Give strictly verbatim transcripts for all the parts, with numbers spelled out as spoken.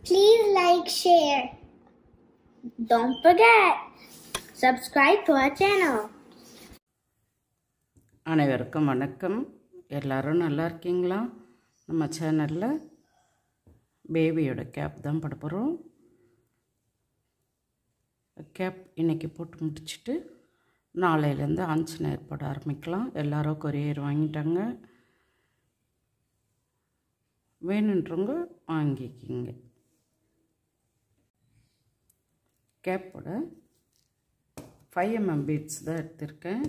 Please like, share. Don't forget, subscribe to our channel. அனைவருக்கும் வணக்கம். எல்லாரும் நல்லா இருக்கீங்களா? நம்ம சேனலில் பேபியோட கேப் தான் போட போகிறோம். கேப் இன்றைக்கி போட்டு முடிச்சுட்டு நாளையிலேருந்து ஆஞ்சநேயர் போட ஆரம்பிக்கலாம். எல்லோரும் கொரியர் வாங்கிட்டாங்க. வேணுன்றவங்க வாங்கிக்கிங்க. கேப்போட ஃபைவ் எம்எம் பீட்ஸ் தான் எடுத்திருக்கேன்.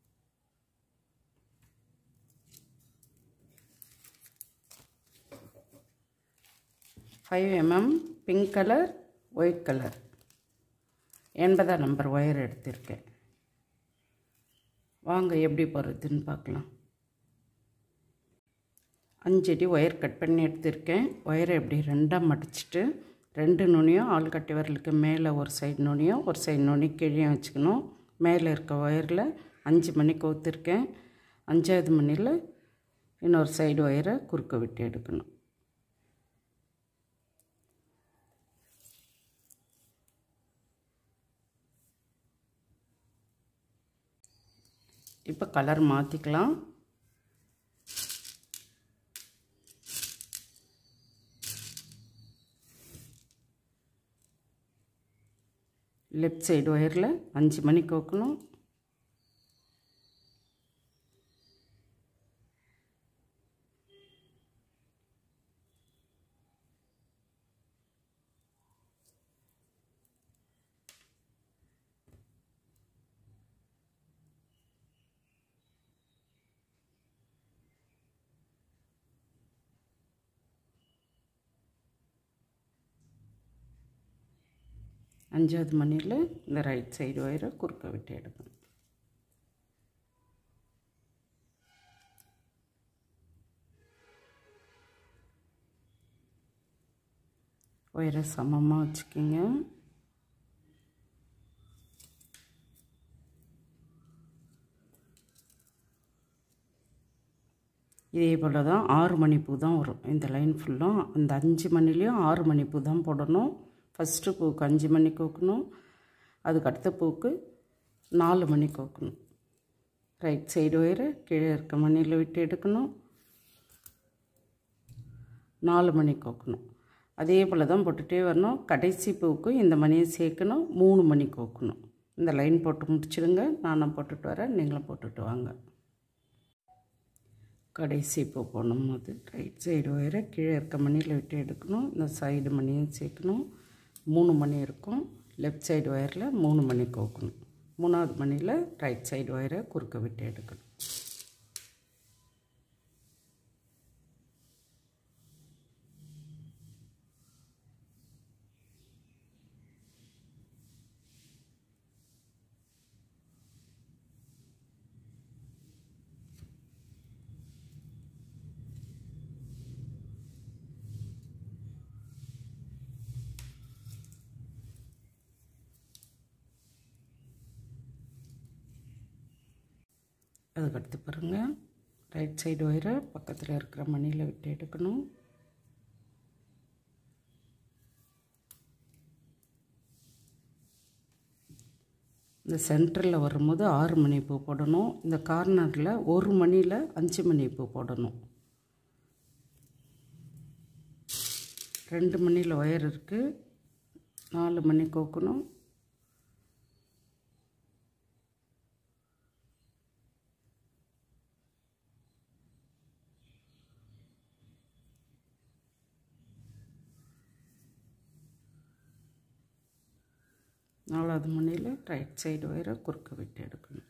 Five MM pink colour, white colour, எண்பதாம் நம்பர் ஒயர் எடுத்திருக்கேன். வாங்க எப்படி போடுறதுன்னு பார்க்கலாம். அஞ்சடி ஒயர் கட் பண்ணி எடுத்திருக்கேன். ஒயரை எப்படி ரெண்டாக மடிச்சுட்டு ரெண்டு நுனியும் ஆள்கட்டி விரலுக்கு மேலே ஒரு சைடு நுனியும் ஒரு சைடு நுனி கீழே வச்சுக்கணும். மேலே இருக்க ஒயரில் அஞ்சு மணி கோத்துருக்கேன். அஞ்சாவது மணியில் இன்னொரு சைடு ஒயரை குறுக்க விட்டு எடுக்கணும். இப்போ கலர் மாற்றிக்கலாம். லெஃப்ட் சைடு ஒயரில் அஞ்சு மணி கோக்கணும். அஞ்சாவது மணியில் இந்த ரைட் சைடு ஒயரை குறுக்க விட்டு எடுக்கணும். ஒயரை சமமாக வச்சுக்கிங்க. இதே போல் தான் ஆறு மணி பூ தான் வரும். இந்த லைன் ஃபுல்லும் அந்த அஞ்சு மணிலையும் ஆறு மணி பூ தான் போடணும். ஃபஸ்ட்டு பூவுக்கு அஞ்சு மணி கோக்கணும். அதுக்கு அடுத்த பூவுக்கு நாலு மணி கோக்கணும். ரைட் சைடு ஒயரை கீழே இருக்க மணியில் விட்டு எடுக்கணும். நாலு மணி கோக்கணும். அதே போல் தான் போட்டுகிட்டே வரணும். கடைசி பூவுக்கு இந்த மணியை சேர்க்கணும். மூணு மணி கோக்கணும். இந்த லைன் போட்டு முடிச்சிடுங்க. நானும் போட்டுட்டு வரேன், நீங்களும் போட்டுட்டு வாங்க. கடைசி பூ போடும்போது ரைட் சைடு ஒயரை கீழே இருக்க மணியில் விட்டு எடுக்கணும். இந்த சைடு மணியும் சேர்க்கணும். மூணு மணி இருக்கும். லெஃப்ட் சைடு ஒயரில் மூணு மணி கோக்கணும். மூணாவது மணியில் ரைட் சைடு ஒயரை குறுக்க விட்டு எடுக்கணும். அதுக்கடுத்து பாருங்கள், ரைட் சைடு ஒயரை பக்கத்தில் இருக்கிற மணியில் விட்டு எடுக்கணும். இந்த சென்டரில் வரும்போது ஆறு மணி பூ போடணும். இந்த கார்னரில் ஒரு மணியில் அஞ்சு மணி பூ போடணும். ரெண்டு மணியில் ஒயர் இருக்குது. நாலு மணி கோக்கணும். நாலாவது மணியில் ரைட் சைடு ஒயரை குறுக்க விட்டு எடுக்கணும்.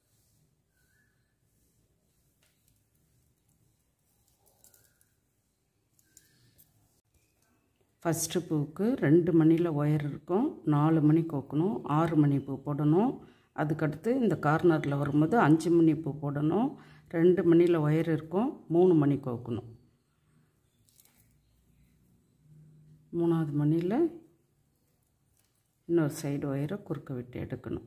ஃபஸ்ட்டு பூவுக்கு ரெண்டு மணியில் ஒயர் இருக்கும். நாலு மணி கோக்கணும். ஆறு மணி பூ போடணும். அதுக்கடுத்து இந்த கார்னரில் வரும்போது அஞ்சு மணி பூ போடணும். ரெண்டு மணியில் ஒயர் இருக்கும். மூணு மணி கோக்கணும். மூணாவது மணியில் இன்னொரு சைடு ஒயரை குறுக்க விட்டு எடுக்கணும்.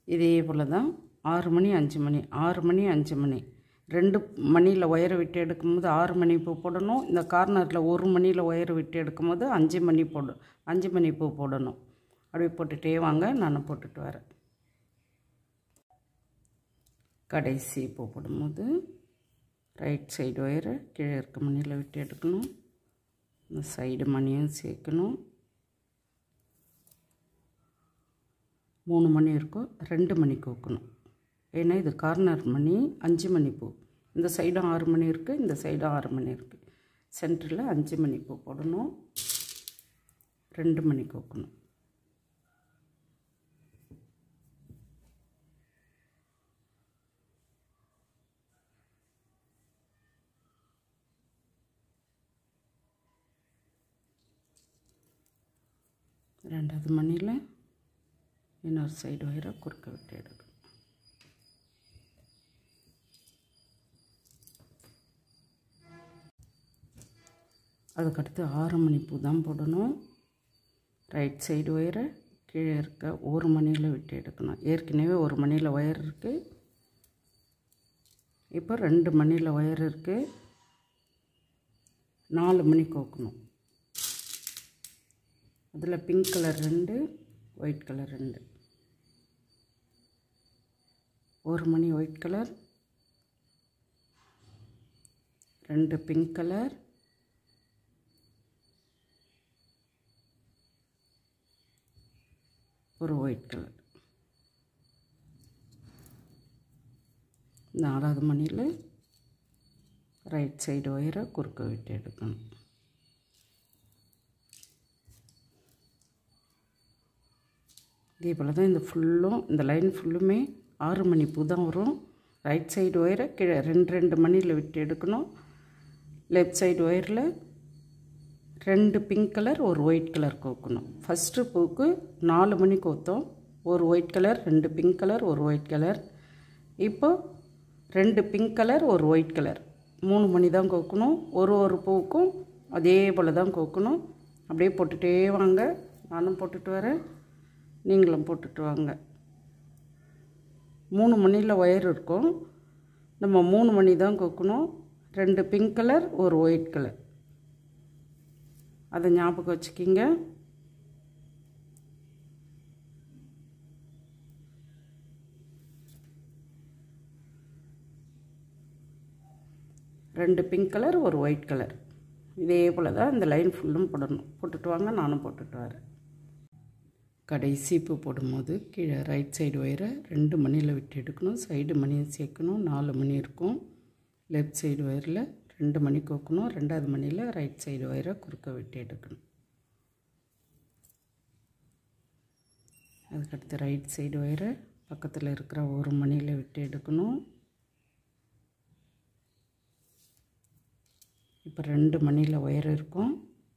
இதே போல் தான் ஆறு மணி அஞ்சு மணி ஆறு மணி அஞ்சு மணி ரெண்டு மணியில் ஒயரை விட்டு எடுக்கும்போது ஆறு மணி பூ போடணும். இந்த கார்னரில் ஒரு மணியில் ஒயரை விட்டு எடுக்கும்போது அஞ்சு மணி போடு அஞ்சு மணி பூ போடணும். அப்படியே போட்டுகிட்டே வாங்க, நான் போட்டுட்டு வரேன். கடைசி பூ போடும்போது ரைட் சைடு ஒயரை கீழே இருக்க மணியில் விட்டு எடுக்கணும். இந்த சைடு மணியும் சேர்க்கணும். மூணு மணி இருக்கும், ரெண்டு மணி கோக்கணும். ஏன்னா இது கார்னர் மணி, அஞ்சு மணி பூ. இந்த சைடும் ஆறு மணி இருக்குது, இந்த சைடும் ஆறு மணி இருக்குது. சென்டரில் அஞ்சு மணி பூ போடணும், ரெண்டு மணி கோக்கணும். ரெண்டாவது மணியில் இன்னொரு சைடு ஒயரை குறுக்க விட்டு எடுக்கணும். அதுக்கடுத்து ஆறு மணி பூ தான் போடணும். ரைட் சைடு ஒயரை கீழே இருக்க ஒரு மணியில் விட்டு எடுக்கணும். ஏற்கனவே ஒரு மணியில் ஒயர் இருக்குது, இப்போ ரெண்டு மணியில் ஒயர் இருக்குது. நாலு மணி கோக்கணும். அதில் பிங்க் கலர் ரெண்டு, ஒயிட் கலர் ரெண்டு. ஒரு மணி ஒயிட் கலர், ரெண்டு பிங்க் கலர், ஒரு ஒயிட் கலர். நாலாவது மணியில் ரைட் சைடு ஒயரை குறுக்க விட்டு எடுக்கணும். இதே போல் தான் இந்த ஃபுல்லும், இந்த லைன் ஃபுல்லுமே ஆறு மணி பூ தான் வரும். ரைட் சைடு ஒயரை கீழே ரெண்டு ரெண்டு மணியில் விட்டு எடுக்கணும். லெஃப்ட் சைடு ஒயரில் ரெண்டு பிங்க் கலர், ஒரு ஒயிட் கலர் கோக்கணும். ஃபஸ்ட்டு பூக்கு நாலு மணி கோத்தோம், ஒரு ஒயிட் கலர், ரெண்டு பிங்க் கலர், ஒரு ஒயிட் கலர். இப்போ ரெண்டு பிங்க் கலர், ஒரு ஒயிட் கலர், மூணு மணி தான் கோக்கணும். ஒரு ஒரு பூக்கும் அதே போல் தான் கோக்கணும். அப்படியே போட்டுகிட்டே வாங்க, நானும் போட்டுட்டு வரேன், நீங்களும் போட்டுட்டு வாங்க. மூணு மணியில் ஒயர் இருக்கும், நம்ம மூணு மணி தான் கோக்கணும். ரெண்டு பிங்க் கலர், ஒரு ஒயிட் கலர், அதை ஞாபகம் வச்சுக்கிங்க. ரெண்டு பிங்க் கலர், ஒரு ஒயிட் கலர். இதே போல் தான் இந்த லைன் ஃபுல்லும் போடணும். போட்டுட்டு வாங்க, நானும் போட்டுட்டு வரேன். கடைசி பூ போடும்போது கீழே ரைட் சைடு ஒயரை ரெண்டு மணியில் விட்டு எடுக்கணும். சைடு மணியை சேர்க்கணும். நாலு மணி இருக்கும். லெஃப்ட் சைடு ஒயரில் ரெண்டு மணி கோக்கணும். ரெண்டாவது மணியில் ரைட் சைடு ஒயரை குறுக்க விட்டு எடுக்கணும். அதுக்கடுத்து ரைட் சைடு ஒயரை பக்கத்தில் இருக்கிற ஒரு மணியில் விட்டு எடுக்கணும். இப்போ ரெண்டு மணியில் ஒயர் இருக்கும்.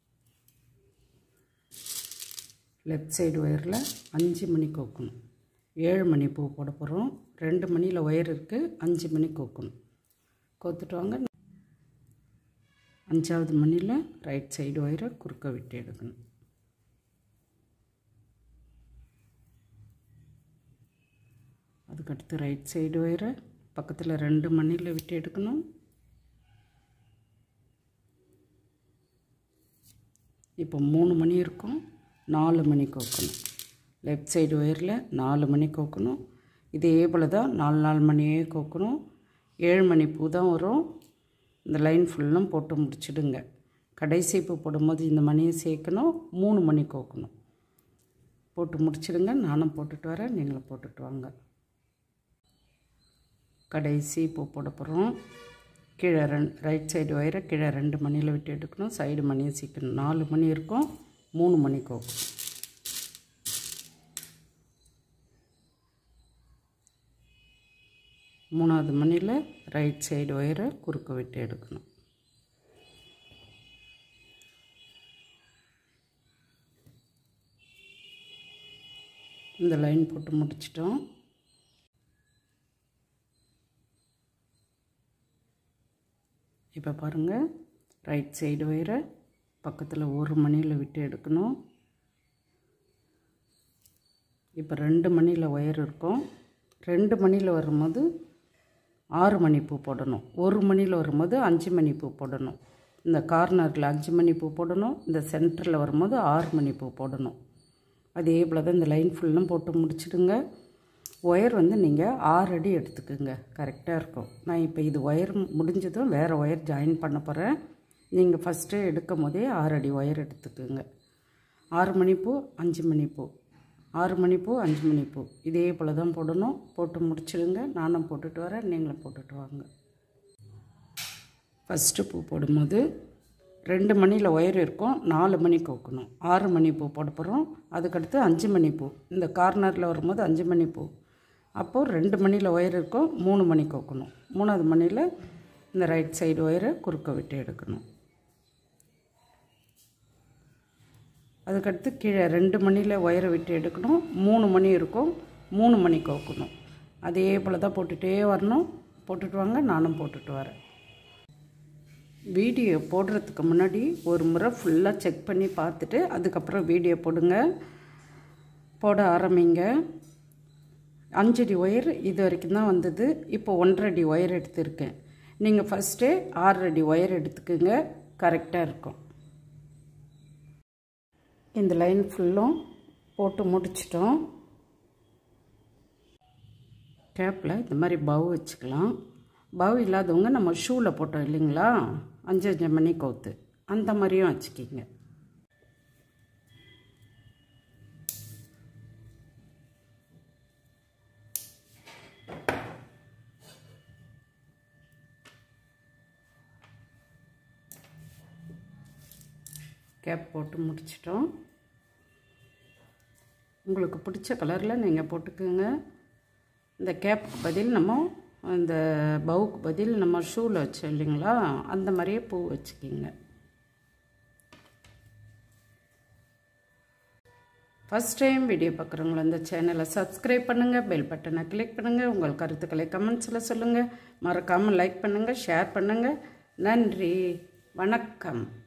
லெஃப்ட் சைடு ஒயரில் அஞ்சு மணி கோக்கணும். ஏழு மணி பூ போட போகிறோம். ரெண்டு மணியில் ஒயர் இருக்குது, அஞ்சு மணி கோக்கணும். கோத்துட்டு வாங்க. அஞ்சாவது மணியில் ரைட் சைடு ஒயரை குறுக்க விட்டு எடுக்கணும். அதுக்கடுத்து ரைட் சைடு ஒயரை பக்கத்தில் ரெண்டு மணியில் விட்டு எடுக்கணும். இப்போ மூணு மணி இருக்கும், நாலு மணி கோக்கணும். லெஃப்ட் சைடு ஒயரில் நாலு மணி கோக்கணும். இதே போல் தான் நாலு நாலு மணியே கோக்கணும். ஏழு மணி பூ தான் வரும். இந்த லைன் ஃபுல்லும் போட்டு முடிச்சிடுங்க. கடைசி பூ போடும்போது இந்த மணியை சேர்க்கணும். மூணு மணி கோக்கணும். போட்டு முடிச்சிடுங்க, நானும் போட்டுட்டு வரேன், நீங்களும் போட்டுட்டு வாங்க. கடைசி பூ போட போகிறோம். கீழே ரெண்டு ரைட் சைடு ஒயரை கீழே ரெண்டு மணியில் விட்டு எடுக்கணும். சைடு மணியை சீக்கணும். நாலு மணி இருக்கும், மூணு மணி கோக்கும். மூணாவது மணியில் ரைட் சைடு ஒயரை குறுக்க விட்டு எடுக்கணும். இந்த லைன் போட்டு முடிச்சிட்டோம். இப்போ பாருங்கள், ரைட் சைடு ஒயரை பக்கத்தில் ஒரு மணியில் விட்டு எடுக்கணும். இப்போ ரெண்டு மணியில் ஒயர் இருக்கும். ரெண்டு மணியில் வரும்போது ஆறு மணி பூ போடணும். ஒரு மணியில் வரும்போது அஞ்சு மணி பூ போடணும். இந்த கார்னரில் அஞ்சு மணி பூ போடணும். இந்த சென்டரில் வரும்போது ஆறு மணி பூ போடணும். அதே போல் தான் இந்த லைன் ஃபுல்லும் போட்டு முடிச்சிடுங்க. ஒயர் வந்து நீங்கள் ஆறு அடி எடுத்துக்குங்க, கரெக்டாக இருக்கும். நான் இப்போ இது ஒயர் முடிஞ்சதும் வேறு ஒயர் ஜாயின் பண்ண போகிறேன். நீங்கள் ஃபஸ்ட்டு எடுக்கும் போதே ஆறு அடி ஒயர் எடுத்துக்குங்க. ஆறு மணி பூ அஞ்சு மணி பூ ஆறு மணி பூ அஞ்சு மணி பூ இதே போல் தான் போடணும். போட்டு முடிச்சிடுங்க. நானும் போட்டுட்டு வரேன், நீங்களும் போட்டுட்டு வாங்க. ஃபஸ்ட்டு பூ போடும்போது ரெண்டு மணியில் ஒயர் இருக்கும், நாலு மணிக்கு வைக்கணும். ஆறு மணி பூ போட போகிறோம். அதுக்கடுத்து அஞ்சு மணி பூ. இந்த கார்னரில் வரும்போது அஞ்சு மணி பூ. அப்போது ரெண்டு மணியில் ஒயர் இருக்கும், மூணு மணிக்கு வைக்கணும். மூணாவது மணியில் இந்த ரைட் சைடு ஒயரை குறுக்க விட்டு எடுக்கணும். அதுக்கடுத்து கீழே ரெண்டு மணியில் ஒயரை விட்டு எடுக்கணும். மூணு மணி இருக்கும், மூணு மணிக்கு வைக்கணும். அதே போல் தான் போட்டுகிட்டே வரணும். போட்டுட்டு வாங்க, நானும் போட்டுட்டு வரேன். வீடியோ போடுறதுக்கு முன்னாடி ஒரு முறை ஃபுல்லாக செக் பண்ணி பார்த்துட்டு அதுக்கப்புறம் வீடியோ போடுங்க. போட ஆரம்பிங்க. அஞ்சடி ஒயர் இது வரைக்கும் தான் வந்தது. இப்போ ஒன்றரை அடி ஒயர் எடுத்துருக்கேன். நீங்கள் ஃபஸ்ட்டே ஆறு அடி ஒயர் எடுத்துக்குங்க, கரெக்டாக இருக்கும். இந்த லைன் ஃபுல்லும் போட்டு முடிச்சிட்டோம். கேப்பில் இந்த மாதிரி பவு வச்சுக்கலாம். பவு இல்லாதவங்க நம்ம ஷூவில் போட்டோம் இல்லைங்களா, அஞ்சு அஞ்சு மணி கவுத்து, அந்த மாதிரியும் வச்சுக்கிங்க. கேப் போட்டு முடிச்சிட்டோம். உங்களுக்கு பிடிச்ச கலரில் நீங்கள் போட்டுக்கோங்க. இந்த கேப்புக்கு பதில் நம்ம இந்த பவுக்கு பதில் நம்ம ஷூவில் வச்சோம் இல்லைங்களா, அந்த மாதிரியே பூ வச்சுக்கிங்க. ஃபஸ்ட் டைம் வீடியோ பார்க்குறவங்கள இந்த சேனலை சப்ஸ்கிரைப் பண்ணுங்கள், பெல் பட்டனை கிளிக் பண்ணுங்கள். உங்கள் கருத்துக்களை கமெண்ட்ஸில் சொல்லுங்கள். மறக்காமல் லைக் பண்ணுங்கள், ஷேர் பண்ணுங்கள். நன்றி, வணக்கம்.